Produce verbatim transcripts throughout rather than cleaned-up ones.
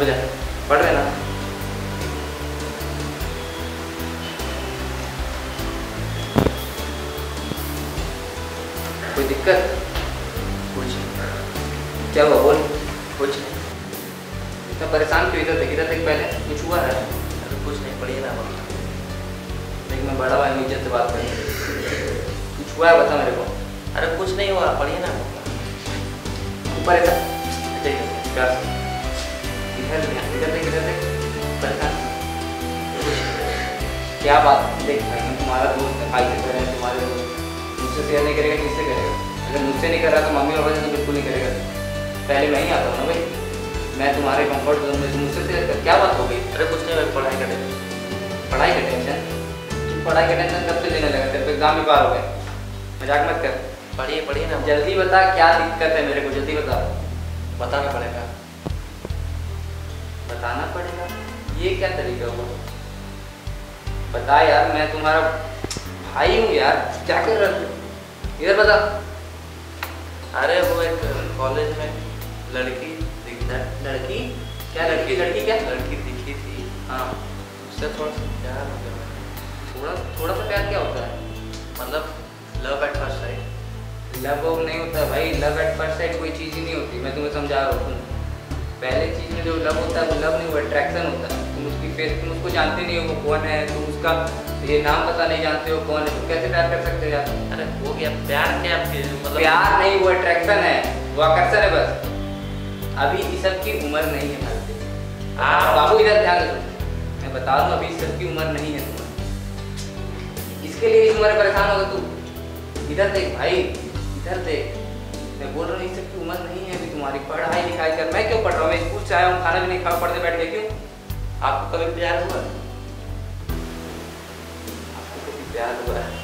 हो जा, पढ़ रहे ना? कोई दिक्कत? कुछ क्या हुआ बोल। कुछ इतना परेशान क्यों? इधर देख, इधर देख, पहले कुछ हुआ है? अरे कुछ नहीं, पढ़िए ना। देख मैं बड़ा भाई, इज्जत से बात कर। कुछ हुआ है बता मेरे को। अरे कुछ नहीं हुआ, पढ़िए ना। ऊपर ऐसा देख प्यार से, इधर देख, इधर देख, इधर देख, परेशान क्या बात? देख भाई मैं तुम्हारा दोस्त है, भाई से कह तुम्हारे दोस्त, मुझसे शेयर नहीं करेगा किससे करेगा? अगर मुझसे नहीं कर रहा तो मम्मी पापा से तो बिल्कुल नहीं करेगा। पहले मैं ही आता हूँ ना भाई, मैं तुम्हारे कंफर्ट जोन में, तुम मुझसे शेयर कर। क्या बात हो गई? अरे कुछ नहीं भाई, पढ़ाई का टेंशन। पढ़ाई का टेंशन? तुम पढ़ाई का टेंशन कब से लेने लगा? तेरे को एग्जाम भी पार हो गए, मजाक मत कर। पढ़िए पढ़िए ना। जल्दी बता क्या दिक्कत है मेरे को, जल्दी बता। बताना पड़ेगा। बताना पड़ेगा? ये क्या तरीका हुआ? बता यार, मैं तुम्हारा भाई हूँ यार, क्या कर रहा तू? इधर बता। अरे वो एक कॉलेज में लड़की दिखता है। लड़की? क्या लड़की? लड़की क्या? लड़की दिखी थी। हाँ, उससे थोड़ा सा प्यार हो गया। थोड़ा थोड़ा सा प्यार क्या होता है? मतलब love at first sight. Love वव नहीं होता भाई, लव एट फर्स्ट साइट कोई चीज़ ही नहीं होती। मैं तुम्हें समझा रहा हूँ। पहले चीज़ में जो लव होता है वो लव नहीं, वो अट्रैक्शन होता है। तुम उसकी फेस, तुम उसको जानते नहीं हो वो कौन है, तुम उसका ये नाम पता नहीं जानते हो कौन है, तुम कैसे प्यार कर सकते हो यार? अरे हो गया प्यार क्या? मतलब प्यार नहीं, वो अट्रैक्शन है, वो आकर्षण है बस। अभी इस सब की उम्र नहीं है भाई। हाँ बाबू इधर ध्यान दो, मैं बता दूँ अभी इस सब की उम्र नहीं है तुम्हारी। इसके लिए इस उम्र परेशान होगा तू। इधर देख भाई, इधर देख, मैं बोल रहा हूँ इस सब की उम्र नहीं है अभी तुम्हारी। पढ़ाई लिखाई कर। मैं क्यों पढ़ रहा हूँ? मैं स्कूल से आया हूँ, खाना भी नहीं खा, पढ़ने बैठ गया। क्यों? आपको कभी प्यार हुआ? आपको कभी प्यार हुआ है?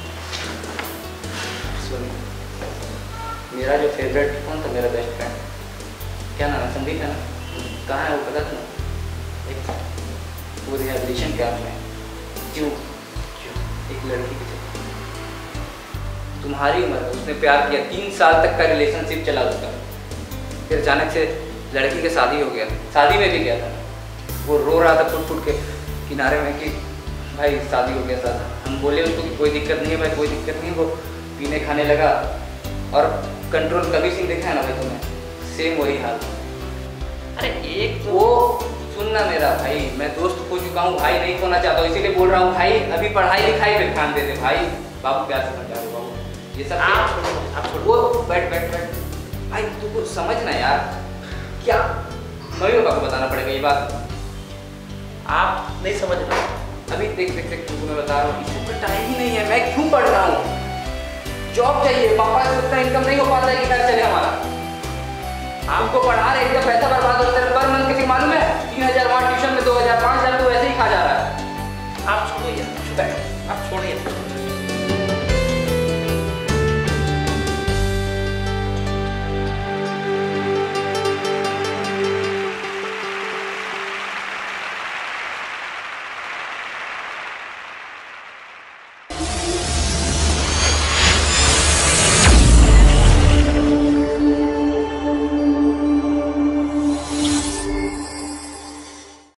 सुन, मेरा जो फेवरेट कौन था, मेरा बेस्ट फ्रेंड, क्या नाम है? संदीप है ना? कहाँ है वो पता था ना? एक वो रिहेबिलिटेशन कैंप में, क्यों एक लड़की की तुम्हारी उम्र में उसने प्यार किया, तीन साल तक का रिलेशनशिप चला उसका। फिर अचानक से लड़की की शादी हो गया, शादी में भी गया था, वो रो रहा था फुट फुट के किनारे में कि भाई शादी हो गया साथ। हम बोले उसको कि कोई दिक्कत नहीं है भाई, कोई दिक्कत नहीं। वो पीने खाने लगा और कंट्रोल। कभी सिंह देखा है ना भाई तुम्हें? सेम वही हाल। अरे एक वो सुनना मेरा भाई, मैं दोस्त खो चुका हूँ, भाई नहीं खोना चाहता हूँ, इसीलिए बोल रहा हूँ भाई अभी पढ़ाई लिखाई पे ध्यान दे दे भाई। बाबू प्यार से समझा रहा हूँ बाबू, ये सब आप छोड़ो, आप छोड़ो। वो बैठ बैठ बैठ भाई, तू कुछ समझना यार। क्या मम्मी पापा को बताना पड़ेगा ये बात? आप नहीं समझ रहे। अभी देख देख देख तुमको मैं बता रहा हूँ, इससे कोई टाइम ही नहीं है। मैं क्यों पढ़ रहा हूँ? जॉब चाहिए, पापा से उतना इनकम नहीं हो पाता है कि घर चले हमारा। आपको पढ़ा रहे हैं, पैसा बर्बाद होता है पर मंथ के, मालूम है? तीन हजार वहाँ ट्यूशन में, दो हजार पाँच हजार तो वैसे ही खा जा रहा है। आप छोड़ो यार, आप छोड़िए।